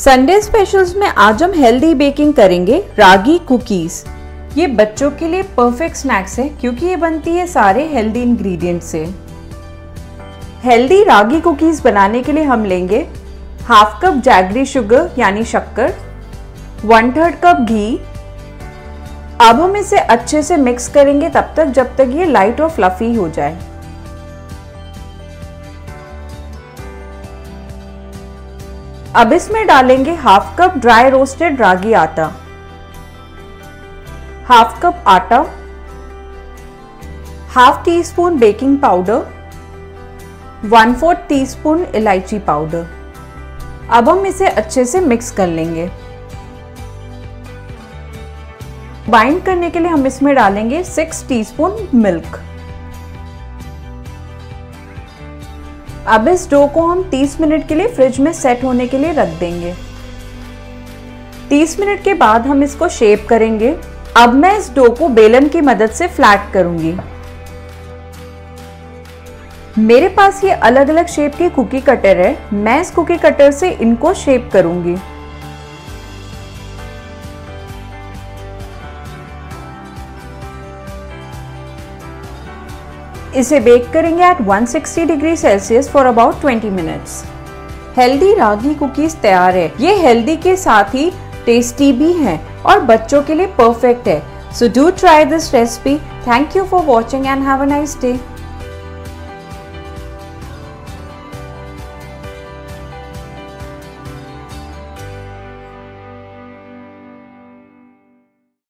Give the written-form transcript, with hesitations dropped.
Sunday specials में आज हम हेल्दी बेकिंग करेंगे रागी कुकीज। ये बच्चों के लिए परफेक्ट स्नैक्स है क्योंकि ये बनती है सारे हेल्दी इंग्रेडिएंट्स से। हेल्दी रागी कुकीज बनाने के लिए हम लेंगे हाफ कप जैगरी शुगर यानी शक्कर, 1/3 कप घी। अब हम इसे अच्छे से मिक्स करेंगे तब तक जब तक ये लाइट और फ्लफी हो जाए। अब इसमें डालेंगे half cup dry roasted ragi आटा, हाफ कप आटा, half teaspoon baking powder, 1/4 teaspoon इलायची पाउडर। अब हम इसे अच्छे से मिक्स कर लेंगे। बाइंड करने के लिए हम इसमें डालेंगे 6 टीस्पून मिल्क। अब इस डो को हम 30 मिनट के लिए फ्रिज में सेट होने के लिए रख देंगे। 30 मिनट के बाद हम इसको शेप करेंगे। अब मैं इस डो को बेलन की मदद से फ्लैट करूंगी। मेरे पास ये अलग अलग शेप के कुकी कटर है, मैं इस कुकी कटर से इनको शेप करूंगी। इसे बेक करेंगे at 160 degree Celsius for about 20 minutes. Healthy ragi cookies तैयार है। ये हेल्दी के साथ ही टेस्टी भी हैं और बच्चों के लिए परफेक्ट है। So do try this recipe. Thank you for watching and have a nice day.